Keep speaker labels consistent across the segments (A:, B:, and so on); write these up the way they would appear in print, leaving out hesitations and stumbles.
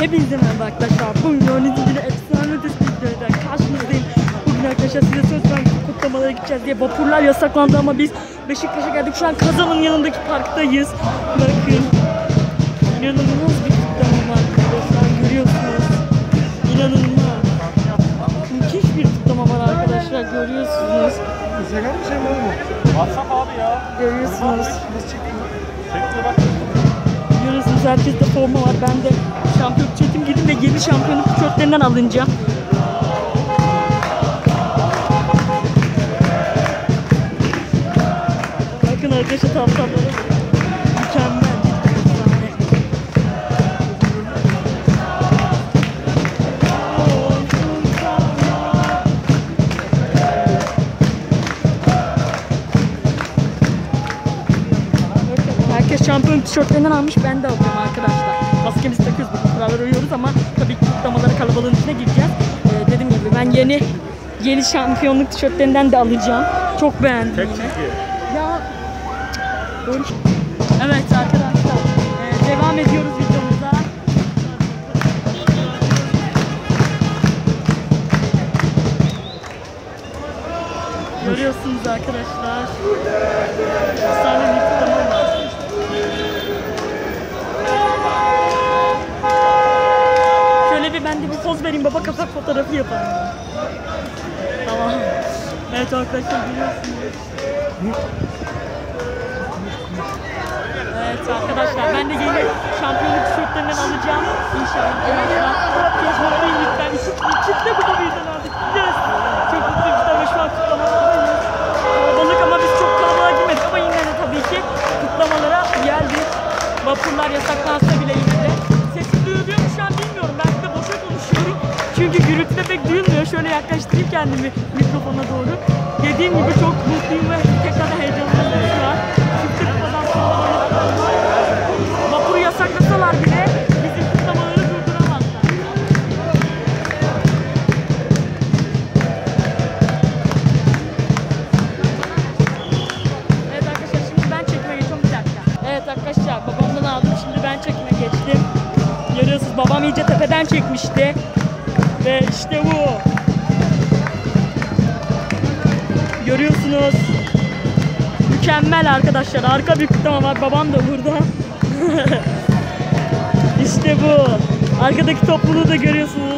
A: Hepinize merhaba arkadaşlar. Bugün oyuncu yine efsane ötesi videoyla karşınızdayım. Bugün arkadaşlar size söz verdim, kutlamalara gideceğiz diye. Vapurlar yasaklandı ama biz Beşiktaş'a geldik. Şu an Kazan'ın yanındaki parktayız. Bakın. İnanılmaz bir kutlama var arkadaşlar. Görüyorsunuz. İnanılmaz. Müthiş bir kutlama var arkadaşlar. Görüyorsunuz.
B: Instagram bir şey mi oldu? WhatsApp abi ya.
A: Görüyorsunuz.
B: Çekti bak.
A: Görüyorsunuz, herkeste forma var. Ben de şampiyonluk çetim gidin ve yeni şampiyonluk tişörtlerinden alınacağım. Bakın arkadaşlar, tavşanları mükemmel. Herkes şampiyonluk tişörtlerinden almış, ben de alıyorum arkadaşlar. Maskemizi takıyoruz, bu kurallara uyuyoruz ama tabii ki kutlamalara, kalabalığın içine gireceğiz. Dediğim gibi ben yeni şampiyonluk tişörtlerinden de alacağım. Çok beğendim
B: Tek
A: yine.
B: çizgi.
A: Ya. Evet arkadaşlar, devam ediyoruz videomuza. Görüyorsunuz arkadaşlar. Efsane bir kutlama var. Şöyle bir ben de bir poz vereyim, baba kapak fotoğrafı yapalım. Tamam. Evet arkadaşlar, görüyorsunuz. Evet arkadaşlar, ben de yeni şampiyonluk tişörtlerinden alacağım inşallah. Çok mutluyum lütfen. İkisi de bu birden aldık. Yes. Çok mutluyum tabii, şu an kutlamalardayız. Kalabalık ama biz çok kalabalığa girmedik ama yine de tabii ki kutlamalara geldik. Vapurlar yasaklansa bile yine de. Sesim duyuluyor mu şu an bilmiyorum. Ben de boşa konuşuyorum. Çünkü gürültüde pek duyulmuyor. Şöyle yaklaştırayım kendimi mikrofona doğru. Dediğim gibi çok mutluyum ve tekrardan heyecanlıyım şu an. Vapuru yasaklasalar bile bizim kutlamaları durduramazlar. Evet arkadaşlar, şimdi ben çekime geçiyorum, bir dakika. Evet arkadaşlar, babamdan aldım, şimdi ben çekime geçtim. Görüyorsunuz, babam iyice tepeden çekmişti. Ve işte bu. Görüyorsunuz. Mükemmel arkadaşlar. Arka bir kutlama var. Babam da burada. İşte bu. Arkadaki topluluğu da görüyorsunuz.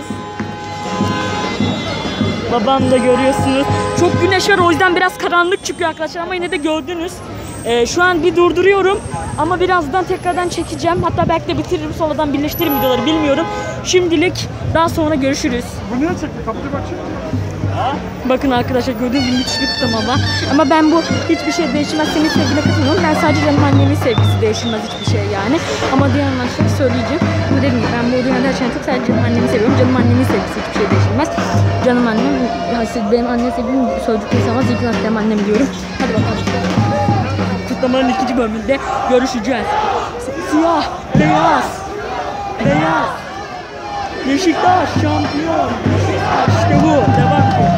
A: Babam da görüyorsunuz. Çok güneş var, o yüzden biraz karanlık çıkıyor arkadaşlar ama yine de gördünüz. Şu an bir durduruyorum ama birazdan tekrardan çekeceğim. Hatta belki de bitiririm, sonradan birleştiririm videoları, bilmiyorum. Şimdilik daha sonra görüşürüz.
B: Bu niye çekti? Kapıyı bakayım.
A: Bakın arkadaşlar, gördüğünüz gibi müthiş bir kutlama var. Ama ben bu hiçbir şey değişmez, senin sevgine katılmıyorum. Ben sadece canım annemin sevgisi değişmez, hiçbir şey yani. Ama diğer anlaşları söyleyeceğim. Ama dediğim gibi ben bu dünyada her şeyden çok sadece canım annemi seviyorum. Canım annemin sevgisi hiçbir şey değişmez. Canım annem, benim annem sevdiğim sözcük insanlar, ilk annem annem diyorum. Hadi bakalım. Kutlamanın ikinci bölümünde görüşeceğiz. Siyah, beyaz, beyaz. Beşiktaş şampiyon. İşte bu. Devam ki.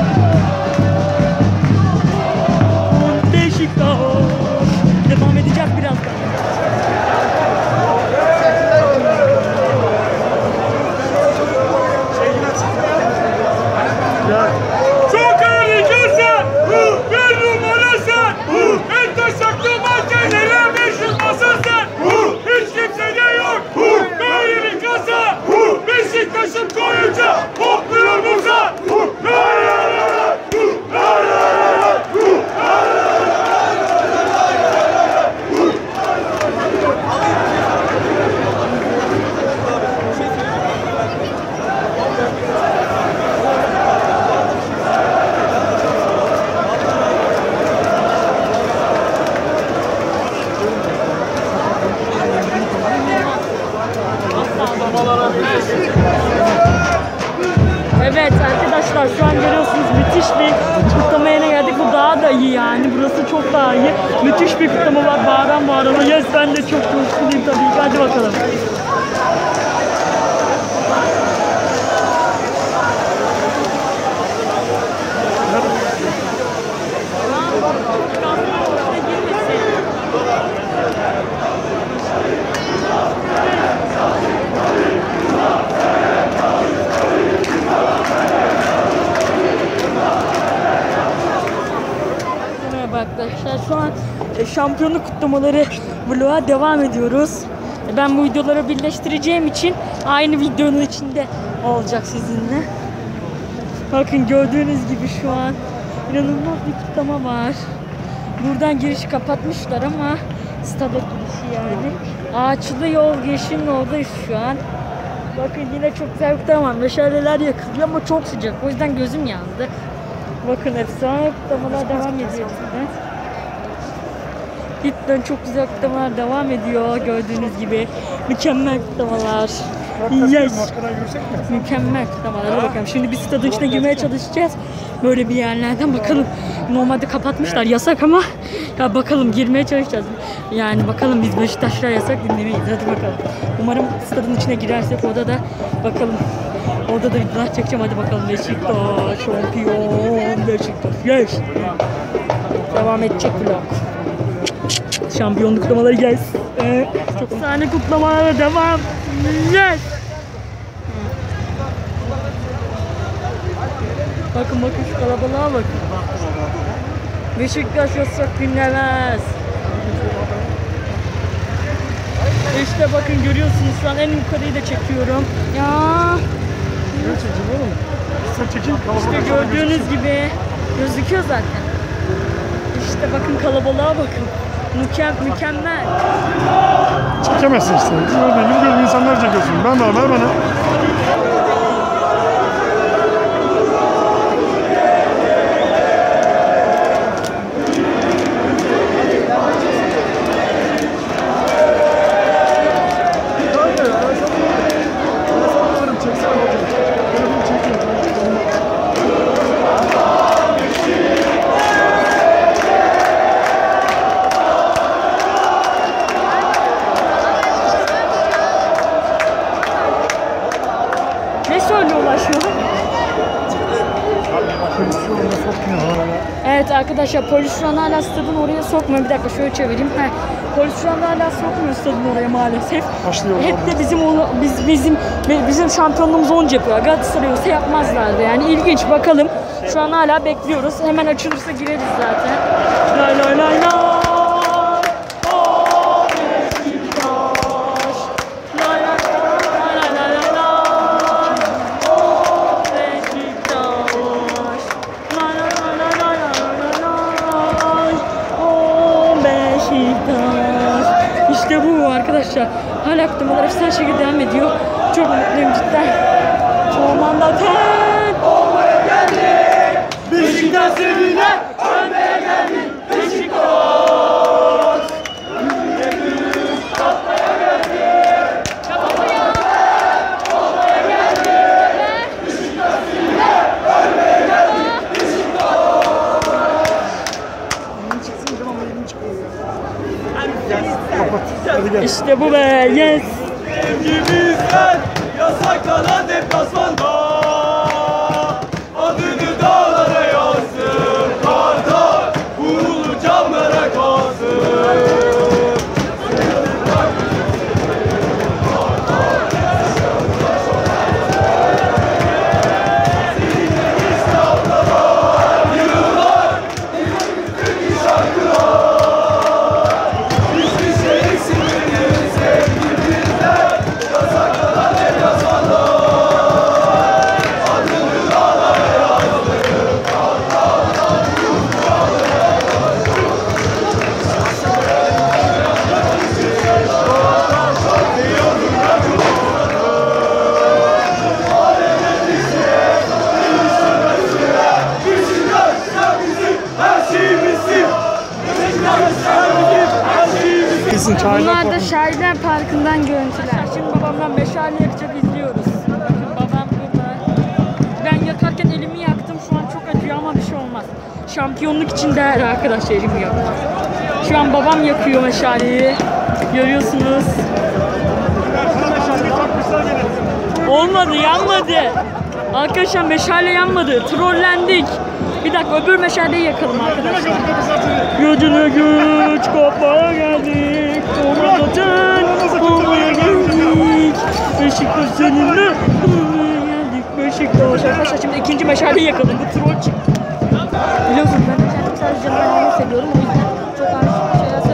A: Beşiktaş. Devam edeceğiz birazdan.
B: Çok harikasın. Bir numarasın. En taşaklı mankenlere 500 masasın. Hiç kimsede yok. Böyle bir kasa. Beşiktaş'ın koyunca hopluyor Musa.
A: Evet arkadaşlar, şu an görüyorsunuz müthiş bir kutlama yerine geldik. Bu daha da iyi yani. Burası çok daha iyi. Müthiş bir kutlama var. Bağıran bağırana. Yes, ben de çok coşkuluyum tabii ki. Hadi bakalım. şampiyonluk kutlamaları vloga devam ediyoruz. Ben bu videoları birleştireceğim için aynı videonun içinde olacak sizinle. Bakın gördüğünüz gibi şu an inanılmaz bir kutlama var. Buradan girişi kapatmışlar ama stada girişi yani. Ağaçlı yol girişinin oradayız şu an. Bakın yine çok güzel bir kutlama var. Meşaleler yakılıyor ama çok sıcak. O yüzden gözüm yandı. Bakın efsane kutlamalar devam ediyor cidden. Cidden çok güzel kutlamalar devam ediyor gördüğünüz gibi. Mükemmel kutlamalar. Yes. Mükemmel kutlamalara bakalım. Şimdi biz stadın içine girmeye çalışacağız. Böyle bir yerlerden bakalım. Normalde kapatmışlar yasak ama ya bakalım girmeye çalışacağız. Yani bakalım biz Beşiktaşlar yasak dinlemeyiz. Hadi bakalım. Umarım stadın içine girersek orada da bakalım. Orada da videolar çekeceğim. Hadi bakalım Beşiktaş şampiyon Beşiktaş. Yes. Devam edecek vlog. Şampiyonluk kutlamaları yes. Çok efsane kutlamalara devam. Yes. Bakın şu kalabalığa bakın. Beşiktaş yasak dinlemez. İşte bakın görüyorsunuz şu an en yukarıyı da çekiyorum. Ya. İşte gördüğünüz gibi gözüküyor zaten. İşte bakın kalabalığa bakın. Mükemmel.
B: Çekemezsin işte. Benim gibi insanlar çekiyorsun. Ben de ver bana.
A: Evet arkadaşlar polis şu an hala stadın oraya sokmuyor. Bir dakika şöyle çevireyim. Polis şu an hala sokmuyor stadın oraya maalesef. Hep de bizim şampiyonluğumuz onca yapıyor. Galatasaray olsa yapmazlardı yani. İlginç bakalım. Şu an hala bekliyoruz. Hemen açılırsa gireriz zaten. Lay lay lay lay. İşte bu arkadaşlar. Hala kutlamalar efsane şekilde devam ediyor. Çok mutluyum cidden. Ormanda ten. Olmaya geldik. Beşiktaş sevgine ölmeye geldik. Beşiktaş. Kapmaya geldik. Kapmaya geldik. Beşiktaş sevgine ölmeye geldik. Beşiktaş. İşte bu be, yes.
C: Sevgimizden yasaklanan deplasmanda adını dağlara yazdım, kardan uğurlu camlara kazdım.
A: Bunlar da Şahinler Parkı'ndan görüntüler. Şimdi babamdan meşale yakacak izliyoruz. Bakın babam burada. Ben yakarken elimi yaktım. Şu an çok acıyor ama bir şey olmaz. Şampiyonluk için değer arkadaşlar elimi yakmak. Şu an babam yakıyor meşaleyi. Görüyorsunuz. Olmadı, yanmadı. Arkadaşlar meşale yanmadı. Trollendik. Bir dakika öbür meşaleyi yakalım arkadaşlar. Gücüne güç kopmaya geldik. Olmaya geldik. Beşiktaş seninle geldik. Beşiktaş. Arkadaşlar şimdi ikinci meşaleyi yakalım. Bu troll çıktı. Biliyorsunuz ben meşaleyi sadece canlı seviyorum. O yüzden çok az şeyler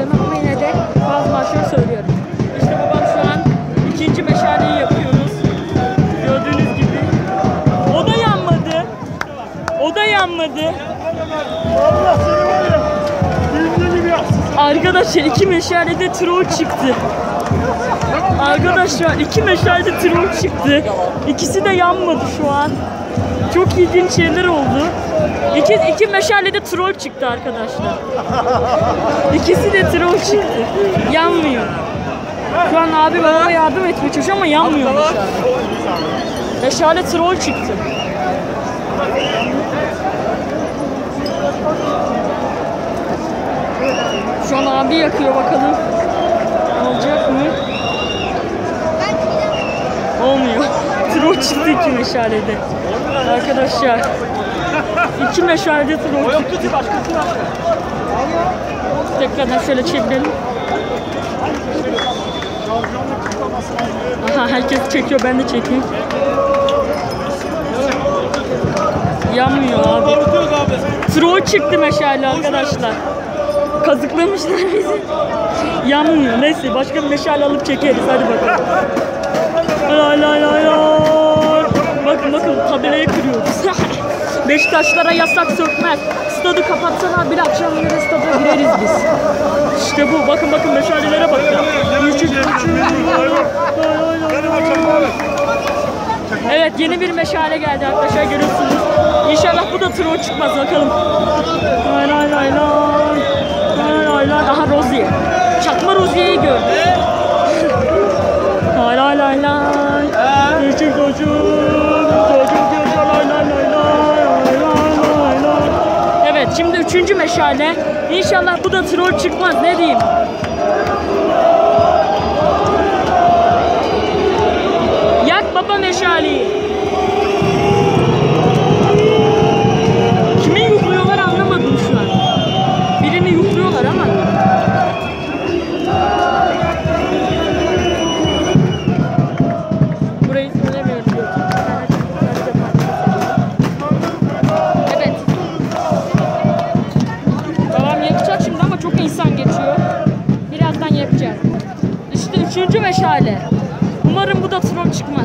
A: Arkadaşlar 2 meşalede troll çıktı. Arkadaşlar 2 meşalede troll çıktı. İkisi de yanmadı şu an. Çok ilginç şeyler oldu. İki meşalede troll çıktı arkadaşlar. İkisi de troll çıktı. Yanmıyor. Şu an abi bana yardım etmeye çalışıyor ama yanmıyor meşale. Meşale troll çıktı. Şu an abi yakıyor bakalım. Olacak mı? Olmuyor. Troll çıktı 2 meşalede. Arkadaşlar 2 meşalede troll çıktı. Tekrardan şöyle çevirelim. Aha, herkes çekiyor, ben de çekeyim. Yanmıyor abi. Troll çıktı meşale arkadaşlar. Kazıklamışlar bizi. Yanmıyor. Neyse başka bir meşale alıp çekeriz. Hadi bakalım. Lay lay lay lay. Bakın tabelayı kırıyoruz. Beşiktaşlara yasak sökmez. Stadı kapatsalar bir akşam yine de stada gireriz biz. İşte bu. Bakın meşalelere bakın. Evet, yeni bir meşale geldi arkadaşlar, görüyorsunuz. İnşallah bu da troll çıkmaz bakalım. Lay lay lay lay. Lay lay lay. Aha Rozier. Çakma Rozier'i gördüm. Lay lay lay lay. Küçük Evet, şimdi 3. meşale. İnşallah bu da troll çıkmaz, ne diyeyim. Yak baba meşaleyi. Kimi yukluyorlar anlamadım şu an. Birini yukluyorlar ama. Burayı söylemiyorum. Evet. Babam yakacak şimdi ama çok insan geçiyor. Birazdan yakacak. İşte 3. meşale. Umarım bu da troll çıkmaz.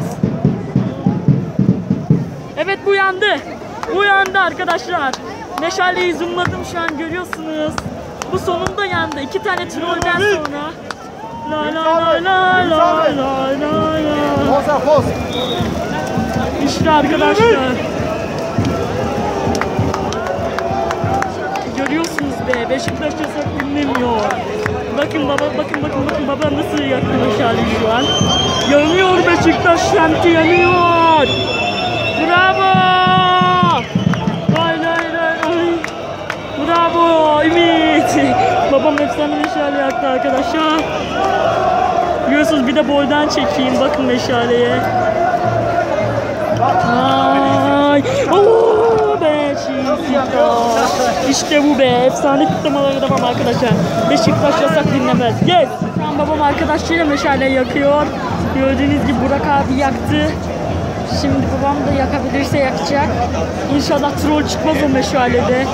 A: Evet, bu yandı. Bu yandı arkadaşlar. Meşaleyi zoomladım şu an, görüyorsunuz. Bu sonunda yandı. 2 tane trollden sonra. La la la la la la la. İşte arkadaşlar. Görüyorsunuz be. Beşiktaş yasak dinlemiyor. Bakın baba nasıl yaktı meşaleyi şu an. Yanıyor Beşiktaş semti, yanıyor. Bravo. Lay lay lay lay. Bravo Ümit. Babam efsane meşale yaktı arkadaşlar. Görüyorsunuz, bir de boydan çekeyim. Bakın meşaleye. Ay. Oo, Beşiktaş. İşte bu be. Efsane kutlamalara devam arkadaşlar. Beşiktaş yasak dinlemez. Yes. Şu an babam arkadaşlarıyla meşale yakıyor. Gördüğünüz gibi Burak abi yaktı. Şimdi babam da yakabilirse yakacak. İnşallah troll çıkmaz o meşalede.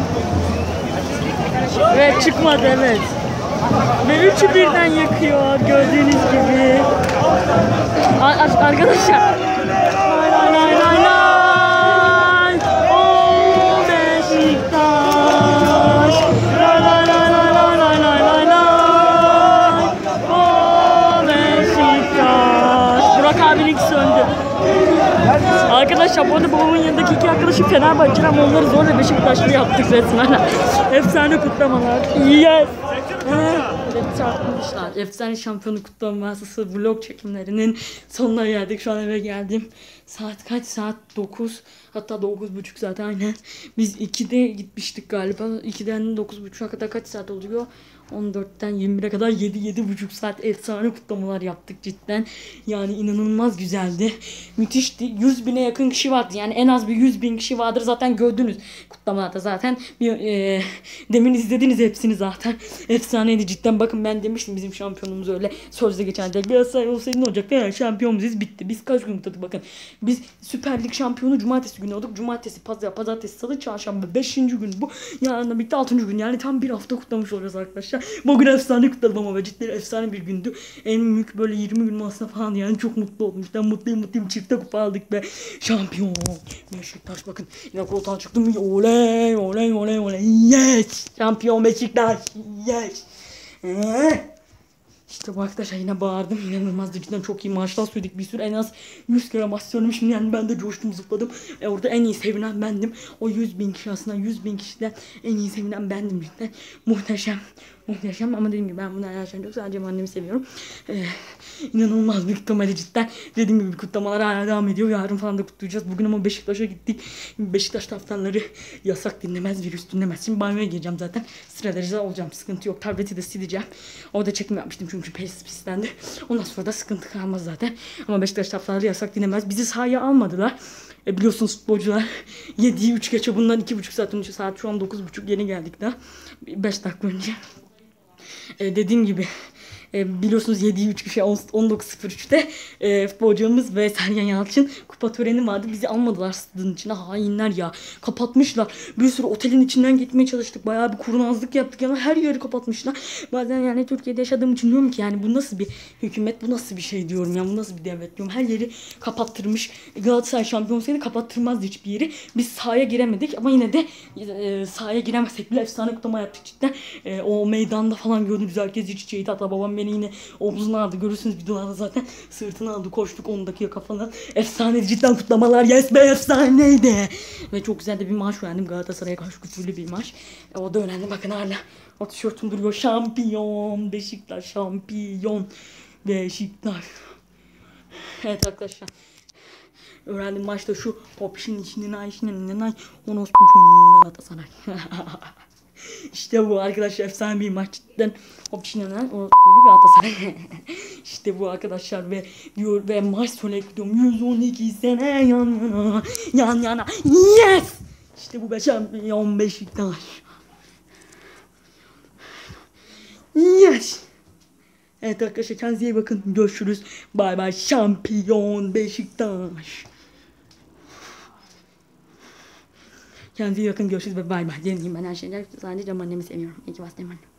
A: Evet, çıkmadı, evet. Ve 3'ü birden yakıyor gördüğünüz gibi. Arkadaşlar. Lay lay lay lay lay. Oh Beşiktaş. Lay lay lay lay lay lay lay lay. Oh Beşiktaş. Burak abinin söndü. Arkadaşlar bu arada babamın yanındaki 2 arkadaşı Fenerbahçeli ama onları zorla Beşiktaşlı yaptık resmen. Efsane kutlamalar. Yes. Çarpmışlar. Efsane şampiyonluk kutlaması vlog çekimlerinin sonuna geldik. Şu an eve geldim. Saat kaç? Saat 9. Hatta 9.30 zaten aynen. Biz 2'de gitmiştik galiba. 2'den 9.30'a kadar kaç saat oluyor? 14'ten 21'e kadar 7-7,5 saat efsane kutlamalar yaptık cidden. Yani inanılmaz güzeldi. Müthişti. 100.000'e yakın kişi vardı. Yani en az bir 100.000 kişi vardır. Zaten gördünüz kutlamalarda zaten. Demin izlediniz hepsini zaten. Efsaneydi cidden. Bakın ben demiştim bizim şampiyonumuz öyle. Sözde geçen de Galatasaray olsaydı ne olacak? Yani şampiyonumuz bitti. Biz kaç gün kutladık bakın. Biz Süper Lig şampiyonu cumartesi günü olduk. Cumartesi, pazartesi, salı, çarşamba 5. gün bu. Yarın birlikte 6. gün. Yani tam bir hafta kutlamış olacağız arkadaşlar. Bugün efsane kutladım ama ve cidden efsane bir gündü. En büyük böyle 20 gün masraf falan, yani çok mutlu oldum. İşte mutluyum, çifte kupa aldık be. Şampiyon. Beşiktaş bakın. Yine koltuğa çıktım. Oley oley oley oley. Yes. Şampiyon Beşiktaş. Yes. İşte bu arkadaşlar yine bağırdım. İnanılmazdı, cidden çok iyi maçlar söyledik bir sürü. En az 100 kere maç söylemişim yani ben de coştum, zıpladım. Orada en iyi sevinen bendim. O 100.000 kişi aslında 100.000 kişiden en iyi sevinen bendim cidden. Muhteşem. Muhteşem ama dediğim gibi ben bunu her şeyden çok sadece annemi seviyorum. İnanılmaz bir kutlama cidden. Dediğim gibi kutlamalar hala devam ediyor. Yarın falan da kutlayacağız. Bugün ama Beşiktaş'a gittik. Beşiktaş taraftarları yasak dinlemez, virüs dinlemez. Şimdi banyoya gireceğim zaten. Sıra derece olacağım. Sıkıntı yok. Tableti de sileceğim. Orada çekim yapmıştım çünkü pislendi. Ondan sonra da sıkıntı kalmaz zaten. Ama Beşiktaş taraftarları yasak dinlemez. Bizi sahaya almadılar. Biliyorsunuz futbolcular 7'yi 3 geçe, bundan 2,5 saat önce, saat şu an 9.30, yeni geldik daha 5 dakika önce. Dediğim gibi biliyorsunuz 7'yi 3 kişi 19.03'te futbolcumuz ve Sergen Yalçın kupa töreni vardı. Bizi almadılar stadın içine. Hainler ya. Kapatmışlar. Bir sürü otelin içinden gitmeye çalıştık. Bayağı bir kurnazlık yaptık. Yani her yeri kapatmışlar. Bazen yani Türkiye'de yaşadığım için diyorum ki yani bu nasıl bir hükümet, bu nasıl bir şey diyorum ya, bu nasıl bir devlet diyorum. Her yeri kapattırmış. Galatasaray şampiyon olsaydı kapattırmazdı hiçbir yeri. Biz sahaya giremedik ama yine de sahaya giremezsek bile efsane kutlama yaptık cidden. O meydanda falan gördünüz, herkes iç içeydi. Hatta babam beni yine omzuna aldı. Görürsünüz videolarda zaten. Sırtına aldı. Koştuk 10 dakika kafadan. Efsane cidden kutlamalar. Yes be, efsaneydi. Ve çok güzel de bir maç öğrendim. Galatasaray'a karşı güçlü bir maç. O da önemli. Bakın hala o tişörtüm duruyor. Şampiyon. Beşiktaş şampiyon. Beşiktaş. Evet arkadaşlar. Öğrendim maçta şu hopşin içinden ayşinin ay. Onospu çocuğun Galatasaray. İşte bu arkadaşlar, efsane bir maç cidden. Hopşinenen o Galatasaray. İşte bu arkadaşlar ve diyor ve maç sona ekliyorum. 112 sene yan yana. Yes! İşte bu şampiyon Beşiktaş. Yes! Evet arkadaşlar, kendinize iyi bakın. Görüşürüz. Bay bay. Şampiyon Beşiktaş. Kendinize iyi bakın. Görüşürüz ve bay bay. Deneyim ben her şeyler. Sadece annemi seviyorum. İyi ki bastım anne.